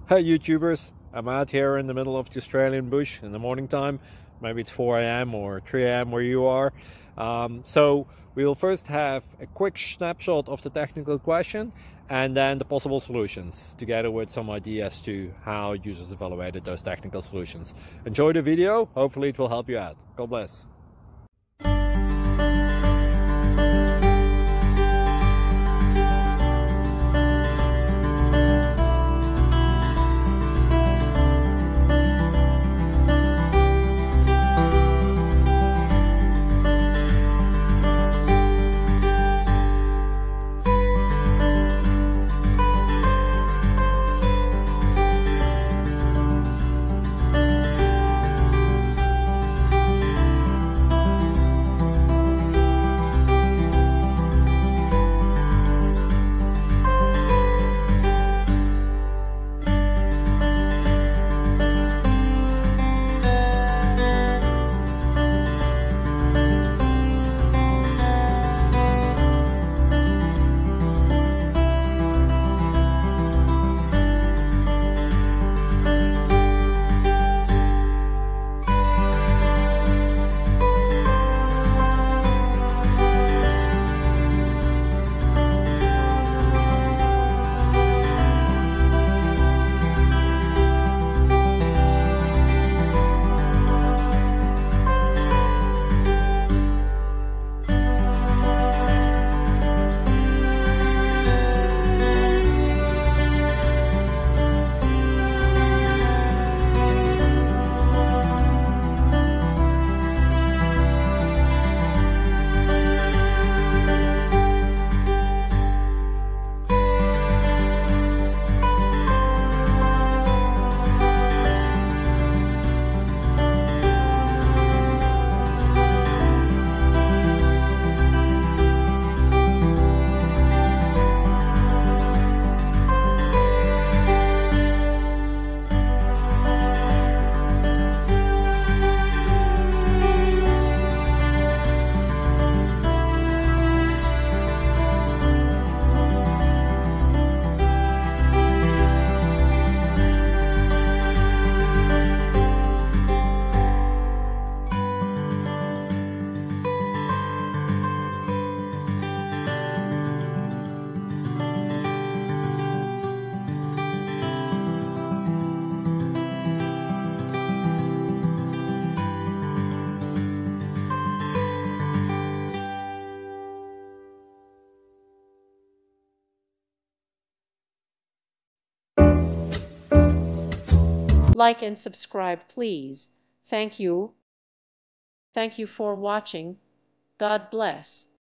Hey YouTubers, I'm out here in the middle of the Australian bush in the morning time. Maybe it's 4 a.m. or 3 a.m. where you are. So we'll first have a quick snapshot of the technical question and then the possible solutions, together with some ideas to how users evaluated those technical solutions. Enjoy the video, hopefully it will help you out. God bless. Like and subscribe, please. Thank you. Thank you for watching. God bless.